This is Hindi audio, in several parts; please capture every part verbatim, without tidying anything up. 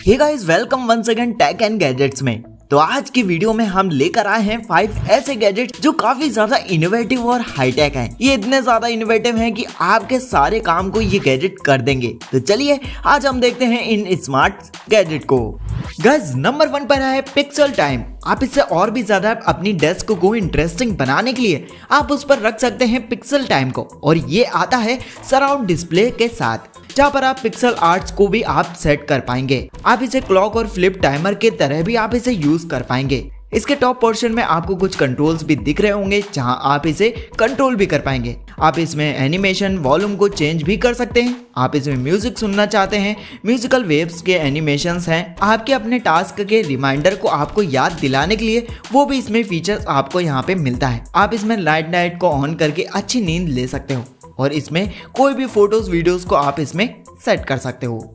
Hey guys, welcome once again tech and gadgets में। तो आज की वीडियो में हम लेकर आए हैं फाइव ऐसे गैजेट जो काफी ज्यादा इनोवेटिव और हाईटेक हैं। ये इतने ज्यादा इनोवेटिव हैं कि आपके सारे काम को ये गैजेट कर देंगे। तो चलिए आज हम देखते हैं इन स्मार्ट गैजेट को। गाइस, नंबर वन पर है पिक्सल टाइम। आप इससे और भी ज्यादा अपनी डेस्क को इंटरेस्टिंग बनाने के लिए आप उस पर रख सकते हैं पिक्सल टाइम को, और ये आता है सराउंड डिस्प्ले के साथ, जहाँ पर आप पिक्सल आर्ट्स को भी आप सेट कर पाएंगे। आप इसे क्लॉक और फ्लिप टाइमर के तरह भी आप इसे यूज कर पाएंगे। इसके टॉप पोर्शन में आपको कुछ कंट्रोल्स भी दिख रहे होंगे, जहां आप इसे कंट्रोल भी कर पाएंगे। आप इसमें एनिमेशन वॉल्यूम को चेंज भी कर सकते हैं। आप इसमें म्यूजिक सुनना चाहते हैं, म्यूजिकल वेव्स के एनिमेशंस हैं, आपके अपने टास्क के रिमाइंडर को आपको याद दिलाने के लिए वो भी इसमें फीचर्स आपको यहाँ पे मिलता है। आप इसमें लाइट नाइट को ऑन करके अच्छी नींद ले सकते हो, और इसमें कोई भी फोटोज वीडियोस को आप इसमें सेट कर सकते हो।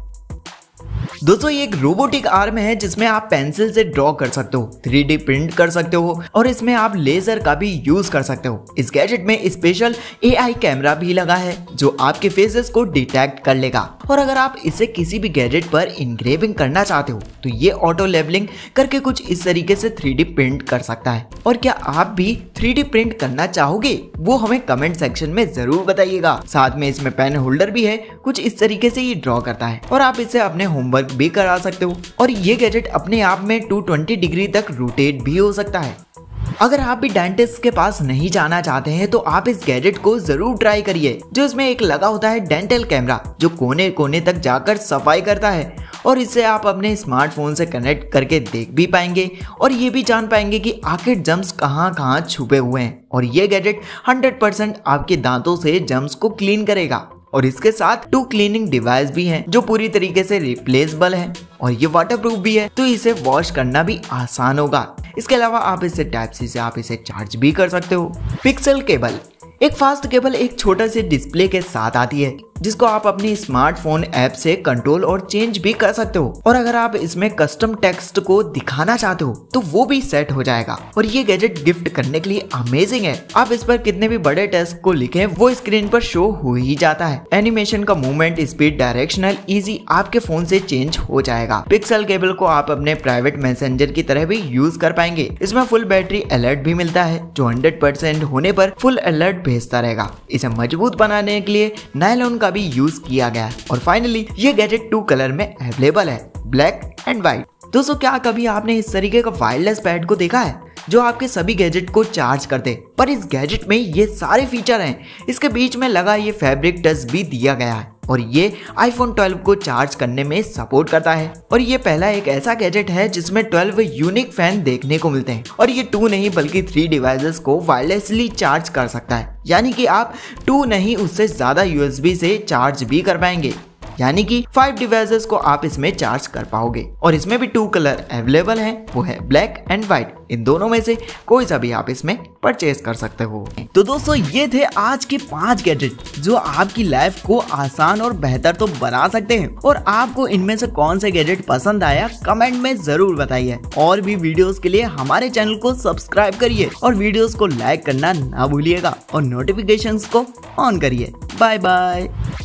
दोस्तों, ये एक रोबोटिक आर्म है जिसमें आप पेंसिल से ड्रॉ कर सकते हो, थ्री डी प्रिंट कर सकते हो, और इसमें आप लेजर का भी यूज कर सकते हो। इस गैजेट में स्पेशल ए आई कैमरा भी लगा है जो आपके फेसेस को डिटेक्ट कर लेगा, और अगर आप इसे किसी भी गैजेट पर इंग्रेविंग करना चाहते हो तो ये ऑटो लेवलिंग करके कुछ इस तरीके से थ्री डी प्रिंट कर सकता है। और क्या आप भी थ्री डी प्रिंट करना चाहोगे वो हमें कमेंट सेक्शन में जरूर बताइएगा। साथ में इसमें पेन होल्डर भी है, कुछ इस तरीके से ये ड्रॉ करता है, और आप इसे अपने होमवर्क भी करा सकते हो। और ये गैजेट अपने आप में दो सौ बीस डिग्री तक रोटेट भी हो सकता है। अगर आप भी डेंटिस्ट के पास नहीं जाना चाहते हैं तो आप इस गैजेट को जरूर ट्राई करिए, जो इसमें एक लगा होता है डेंटल कैमरा जो कोने कोने तक जाकर सफाई करता है, और इसे आप अपने स्मार्टफोन से कनेक्ट करके देख भी पाएंगे, और ये भी जान पाएंगे कि आखिर जम्स कहाँ कहाँ छुपे हुए हैं। और ये गैजेट हंड्रेड परसेंट आपके दांतों से जम्स को क्लीन करेगा, और इसके साथ टू क्लीनिंग डिवाइस भी हैं जो पूरी तरीके से रिप्लेसेबल है, और ये वाटरप्रूफ भी है, तो इसे वॉश करना भी आसान होगा। इसके अलावा आप इसे टाइप सी से आप इसे चार्ज भी कर सकते हो। पिक्सल केबल एक फास्ट केबल एक छोटा से डिस्प्ले के साथ आती है, जिसको आप अपनी स्मार्टफोन ऐप से कंट्रोल और चेंज भी कर सकते हो, और अगर आप इसमें कस्टम टेक्स्ट को दिखाना चाहते हो तो वो भी सेट हो जाएगा। और ये गैजेट गिफ्ट करने के लिए अमेजिंग है। आप इस पर कितने भी बड़े टेक्स्ट को लिखें वो स्क्रीन पर शो हो ही जाता है। एनिमेशन का मूवमेंट स्पीड डायरेक्शनल इजी आपके फोन से चेंज हो जाएगा। पिक्सल केबल को आप अपने प्राइवेट मैसेंजर की तरह भी यूज कर पाएंगे। इसमें फुल बैटरी अलर्ट भी मिलता है जो हंड्रेड परसेंट होने पर फुल अलर्ट भेजता रहेगा। इसे मजबूत बनाने के लिए नायलॉन का भी यूज किया गया है। और फाइनली ये गैजेट टू कलर में अवेलेबल है, ब्लैक एंड व्हाइट। दोस्तों, क्या कभी आपने इस तरीके का वायरलेस पैड को देखा है जो आपके सभी गैजेट को चार्ज कर दे? पर इस गैजेट में ये सारे फीचर हैं। इसके बीच में लगा ये फैब्रिक टच भी दिया गया है, और ये आईफोन ट्वेल्व को चार्ज करने में सपोर्ट करता है। और ये पहला एक ऐसा गैजेट है जिसमें ट्वेल्व यूनिक फैन देखने को मिलते हैं, और ये टू नहीं बल्कि थ्री डिवाइसेस को वायरलेसली चार्ज कर सकता है। यानी कि आप टू नहीं उससे ज्यादा यूएसबी से चार्ज भी कर पाएंगे, यानी कि फाइव डिवाइसेस को आप इसमें चार्ज कर पाओगे। और इसमें भी टू कलर अवेलेबल हैं, वो है ब्लैक एंड व्हाइट। इन दोनों में से कोई सा भी आप इसमें परचेज कर सकते हो। तो दोस्तों, ये थे आज के पांच गैजेट जो आपकी लाइफ को आसान और बेहतर तो बना सकते हैं। और आपको इनमें से कौन से गैजेट पसंद आया कमेंट में जरूर बताइए। और भी वीडियोस के लिए हमारे चैनल को सब्सक्राइब करिए, और वीडियोस को लाइक करना ना भूलिएगा, और नोटिफिकेशंस को ऑन करिए। Bye bye.